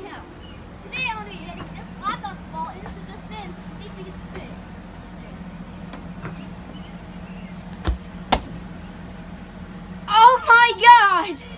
counts. Today I'm going to be hitting this lockup ball into the fence and see if we can stick. Oh my God!